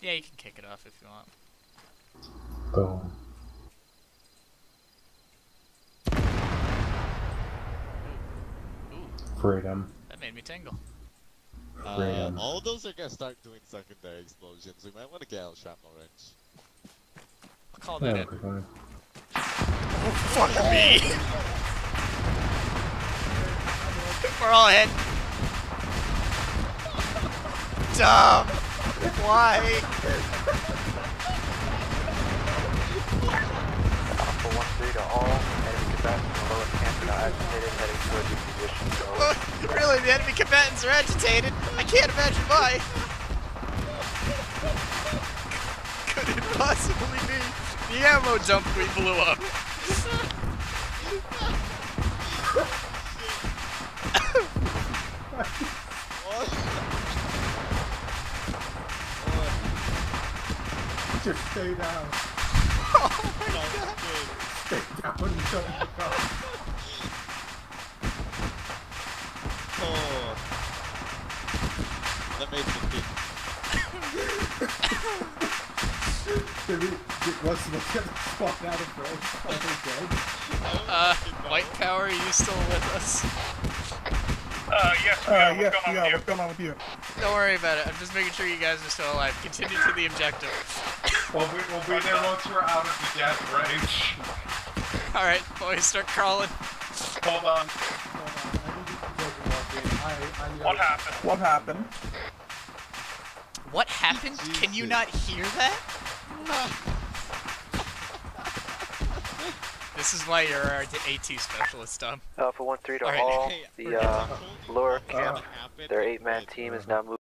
Yeah, you can kick it off if you want. Boom. Ooh, Freedom. that made me tingle. Freedom. All those are gonna start doing secondary explosions. We might want to get out shrapnel range. I'll call that Yeah, in. we're fine. Oh, fuck me! We're all hit. Dumb! Why? Alpha 1-3 to all. Enemy combatants in the lower camp are now agitated, heading towards your position. Really, the enemy combatants are agitated? I can't imagine why. Could it possibly be the ammo dump we blew up? Just stay down. Oh my god. Stay down and don't look up. Oh, that made me think. What's the spot out of bro? White Power, are you still with us? Yes, what's going on with you? Don't worry about it. I'm just making sure you guys are still alive. Continue to the objective. We'll be there once we're out of the death range. Alright, boys, start crawling. Hold on. What happened? What happened? What happened? Can you not hear that? This is why you're our AT specialist, Tom. Alpha 1-3 to Alright. all. Hey, The lower camp, their 8-man team is now moving.